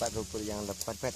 tempat lumpur yang lebat.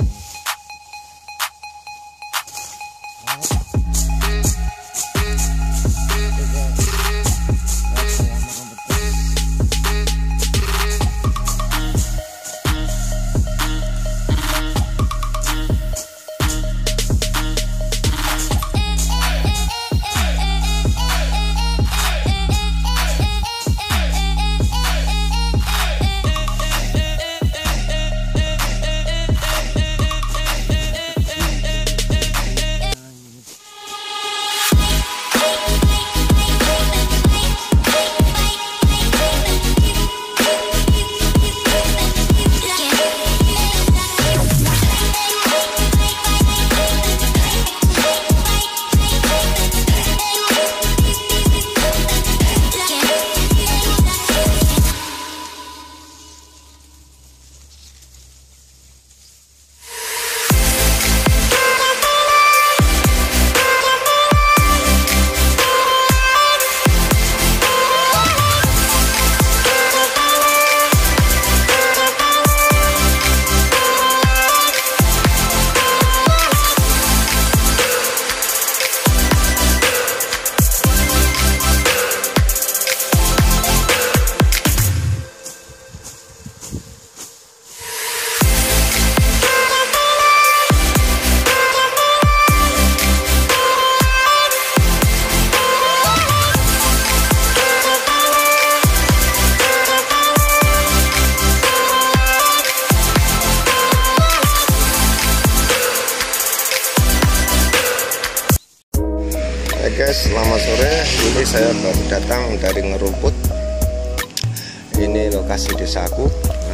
Guys, selamat sore. Ini saya baru datang dari Ngerumput. Ini lokasi desaku.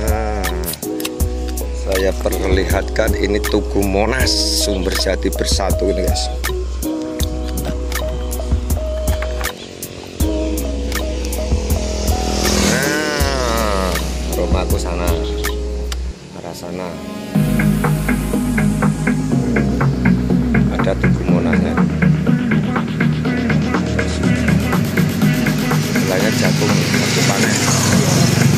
Saya perlihatkan ini Tugu Monas, sumber jati bersatu ini guys. Rumahku sana, arah sana. Ada Tugu Monasnya. Sebelahnya jagung, waktu panen.